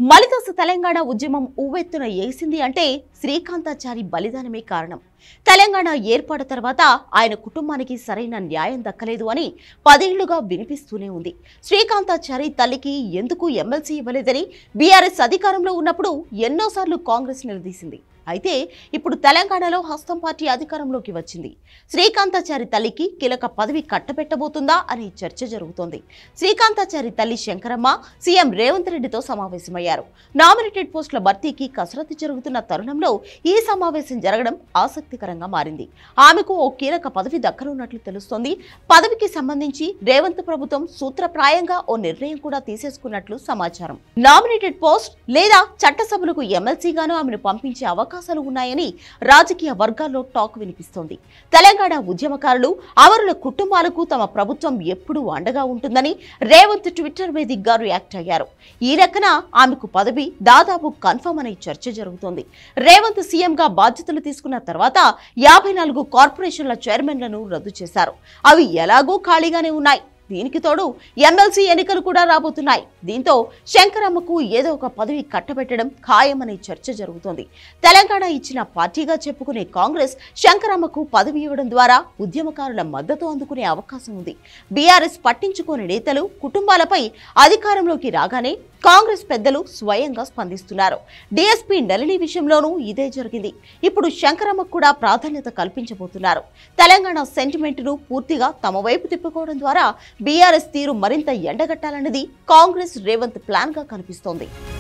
మలిదశ తెలంగాణ ఉద్యమం ఉవ్వెత్తున ఎగిసింది అంటే శ్రీకాంతాచారి బలిదానమే కారణం. తెలంగాణ ఏర్పాటు తర్వాత ఆయన కుటుంబానికి సరైన న్యాయం దక్కలేదు అని 10 ఏళ్లుగా వినిపిస్తూనే ఉంది. శ్రీకాంతాచారి తల్లికి ఎందుకు ఎమ్మెల్సీ ఇవ్వలేదని బీఆర్ఎస్ అధికారంలో ఉన్నప్పుడు ఎన్నోసార్లు కాంగ్రెస్ నిలదీసింది. అయితే ఇప్పుడు తెలంగాణలో హస్తం పార్టీ అధికారంలోకి వచ్చింది. శ్రీకాంతాచారి తల్లికి కీలక పదవి కట్టబెట్టబోతుందా అనే చర్చ జరుగుతోంది. శ్రీకాంతాచారి తల్లి శంకరమ్మ సీఎం రేవంత్ రెడ్డితో సమావేశమయ్యారు. నామినేటెడ్ పోస్టుల భర్తీకి కసరత్తు జరుగుతున్న తరుణంలో ఈ సమావేశం జరగడం ఆసక్తికరంగా మారింది. ఆమెకు ఓ కీలక పదవి దక్కనున్నట్లు తెలుస్తోంది. పదవికి సంబంధించి రేవంత్ ప్రభుత్వం సూత్రప్రాయంగా ఓ నిర్ణయం కూడా తీసేసుకున్నట్లు సమాచారం. నామినేటెడ్ పోస్ట్ లేదా చట్టసభలకు ఎమ్మెల్సీగాను ఆమెను పంపించే అవకాశాలు ఉన్నాయని రాజకీయ వర్గాల్లో టాక్ వినిపిస్తోంది. తెలంగాణ ఉద్యమకారులు అమరుల కుటుంబాలకు తమ ప్రభుత్వం ఎప్పుడూ అండగా ఉంటుందని రేవంత్ ట్విట్టర్ వేదికగా రియాక్ట్ అయ్యారు. ఈ లెక్కన ఆమెకు పదవి దాదాపు కన్ఫర్మ్ అనే చర్చ జరుగుతోంది. రేవంత్ సీఎంగా బాధ్యతలు తీసుకున్న తర్వాత 54 కార్పొరేషన్ల చైర్మన్లను రద్దు చేశారు. అవి ఎలాగూ ఖాళీగానే ఉన్నాయి. దీనికి తోడు ఎమ్మెల్సీ ఎన్నికలు కూడా రాబోతున్నాయి. దీంతో శంకరమ్మకు ఏదో ఒక పదవి కట్టబెట్టడం ఖాయమనే చర్చ జరుగుతోంది. తెలంగాణ ఇచ్చిన పార్టీగా చెప్పుకునే కాంగ్రెస్ శంకరమ్మకు పదవి ఇవ్వడం ద్వారా ఉద్యమకారుల మద్దతు అందుకునే అవకాశం ఉంది. బీఆర్ఎస్ పట్టించుకోని నేతలు కుటుంబాలపై అధికారంలోకి రాగానే కాంగ్రెస్ పెద్దలు స్వయంగా స్పందిస్తున్నారు. డీఎస్పీ నళిని విషయంలోనూ ఇదే జరిగింది. ఇప్పుడు శంకరమ్మకు కూడా ప్రాధాన్యత కల్పించబోతున్నారు. తెలంగాణ సెంటిమెంట్ను పూర్తిగా తమ వైపు తిప్పుకోవడం ద్వారా బీఆర్ఎస్ తీరు మరింత ఎండగట్టాలన్నది కాంగ్రెస్ రేవంత్ ప్లాన్ గా కనిపిస్తోంది.